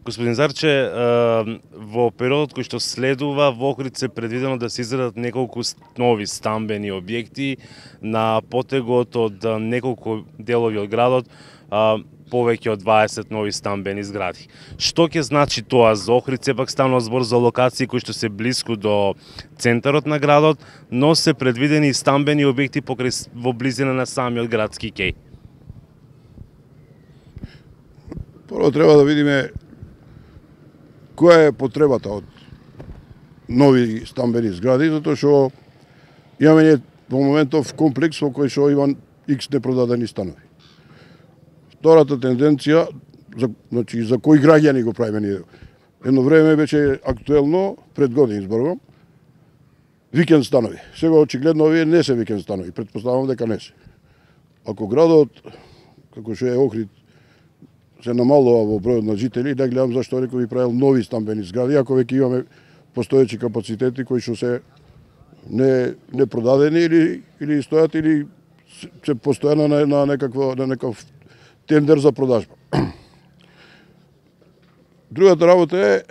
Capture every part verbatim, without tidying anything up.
Господин Зарче, во периодот кој што следува во Охрид се предвидено да се изградат неколку нови стамбени објекти на потегот од неколку делови од градот, повеќе од дваесет нови стамбени згради. Што ќе значи тоа за Охрид? Сепак станува збор за локации кои што се блиску до центарот на градот, но се предвидени и стамбени објекти покрај во близина на самиот градски кеј. Прво треба да видиме која е потребата од нови стамбени згради, затоа што имаме ние во моментов комплекс во кој што има икс непродадени станови. Втората тенденција, за, значи, за кои граѓани го правиме ние, едно време беше актуелно, пред години зборувам, викенд станови. Сега очигледно овие не се викенд станови, претпоставувам дека не се. Ако градот, како што е Охрид, се намалува во бројот на жители, да гледам зашто некој би правил нови стамбени згради, ако веќе имаме постоечи капацитети кои што се не, не продадени или, или стојат или се постојано на, на, некакво, на некаков тендер за продажба. Другата работа е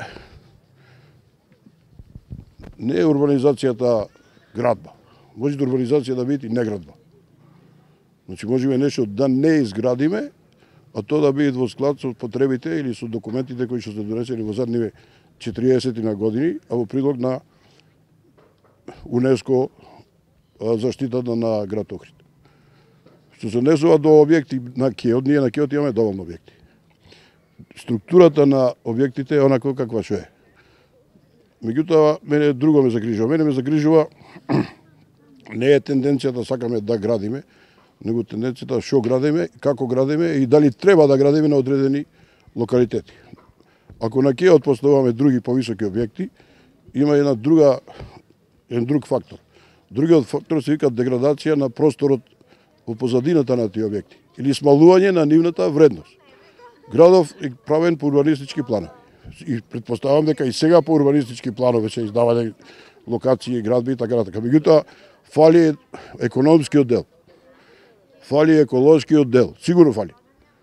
не е урбанизацијата градба. Може да урбанизација да биде и неградба. Значи можеме нешто да не изградиме, а тоа да биде во склад со потребите или со документите кои што се донесени во задниве четириесет на години, а во прилог на УНЕСКО заштитата на град Охрид. Што се однесува до објекти на кеот, ние на кеот имаме доволно објекти. Структурата на објектите е онако каква што е. Меѓутоа, мене друго ме загрижува. Мене ме загрижува не е тенденцијата сакаме да градиме, него тенденцијата што градиме, како градиме и дали треба да градиме на одредени локалитети. Ако на кеот поставуваме други повисоки објекти, има една друга, еден друг фактор. Другиот фактор се вика деградација на просторот во позадината на тие објекти или смалување на нивната вредност. Градов е правен по урбанистички планови. И предпоставам дека и сега по урбанистички планови се издавање локации, градби и така натака. Меѓутоа, фали економскиот дел. Фали еколошкиот дел. Сигурно фали.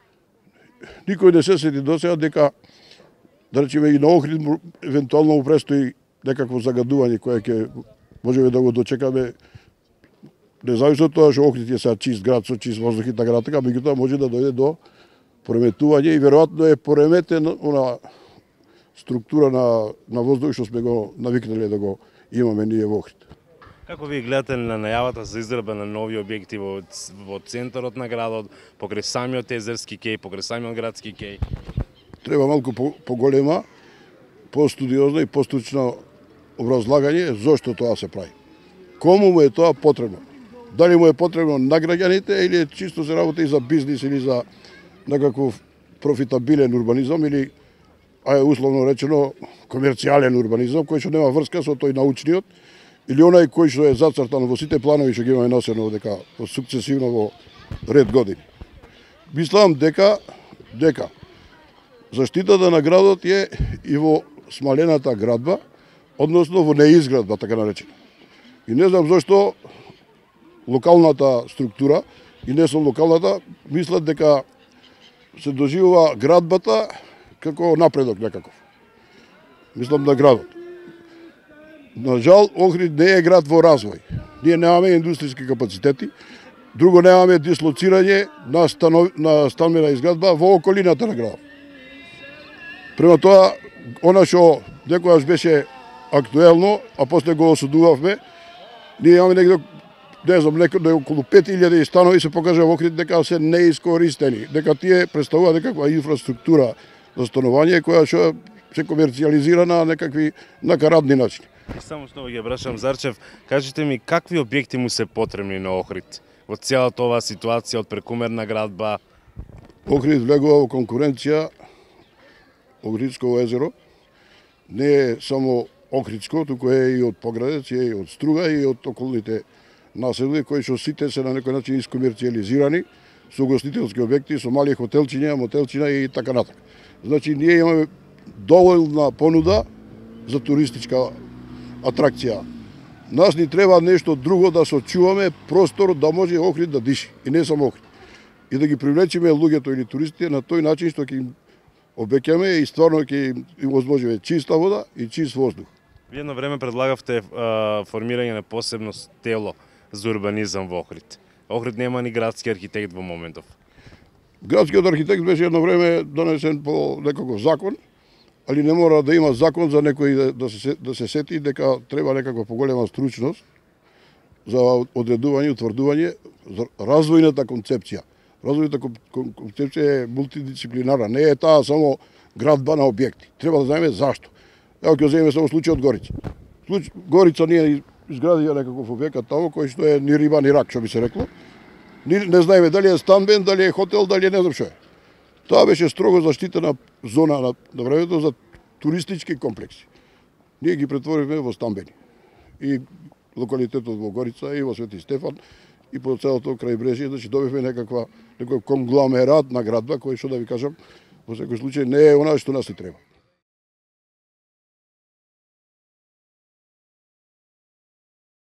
Никој не се сети до сега дека, да речеме, и на Охрид евентуално му престои некакво загадување кое ќе можеме да го дочекаме, независно од тоа што Охрид е сега чист град со чист воздух и така натака, меѓутоа може да дојде до пореметување и веројатно е пореметен она структура на, на воздух што сме го навикнале да го имаме ние во Охрид. Како вие гледате на најавата за изградба на нови објекти во, во центарот на градот, покрај самиот езерски кеј, покрај самиот градски кеј? Треба малку поголема, по-студиозно и по-стручно образлагање зошто тоа се прави. Кому му е тоа потребно? Дали му е потребно на граѓаните или чисто се работи и за бизнис или за некаков профитабилен урбанизам или ај условно речено комерцијален урбанизам кој што нема врска со тој научниот или онај кој што е зацртан во сите планови што ги имаме носено дека сукцесивно во ред години. Мислам дека дека заштитата на градот е и во смалената градба, односно во неизградба, така наречена. И не знам зашто локалната структура и не со локалната мислат дека се доживува градбата како напредок некаков. Мислам на градот. На жал, Охрид не е град во развој. Ние немаме индустријски капацитети, друго немаме дислоцирање на, станов... на станбена изградба во околината на градот. Према тоа, она што некојаш беше актуелно, а после го осудувавме, ние имаме некој, не знам, некој околу пет илјади станови се покажа во Охрид дека се неискористени, дека тие представува некаква инфраструктура за станување која што се комерцијализира на некакви накарадни начини. И само што ќе брашам Зарчев, кажете ми какви објекти му се потребни на Охрид во целата оваа ситуација од прекумерна градба? Охрид влегува во конкуренција. Охридско езеро не е само Охридско, туку е и од Поградец, е и од Струга и од околните населби кои што сите се на некој начин искомерцијализирани со гостителски објекти, со мали хотелчиња, мотелчиња и така натака. Значи ние имаме доволна понуда за туристичка атракција. Нас ни треба нешто друго да сочуваме простор да може Охрид да диши и не само Охрид. И да ги привлечеме луѓето или туристите на тој начин што ќе им обеќаме и стварно ќе им возможиме чиста вода и чист воздух. Вие едно време предлагавте а, формирање на посебно тело за урбанизам во Охрид. Охрид нема ни градски архитект во моментов. Градскиот архитект беше едно време донесен по некаков закон, али не мора да има закон за некој да, да, се, да се сети дека треба некаква поголема стручност за одредување, утврдување, за развојната концепција. Развојната концепција е мултидисциплинарна, не е таа само градба на објекти. Треба да знаеме зашто. Ево ќе земеме само случајот Горица. Случ... Горица ние изградија некаков објекат таму кој што е ни риба ни рак, што би се рекло. Ни, не знаеме дали е станбен, дали е хотел, дали е не знам што е. Тоа беше строго заштитена зона на, на времето за туристички комплекси. Ние ги претворивме во станбени. И локалитетот во Горица и во Свети Стефан и по целото крајбрежје, значи добивме некаква некој конгломерат на градба кој што да ви кажам во секој случај не е она што нас ни треба.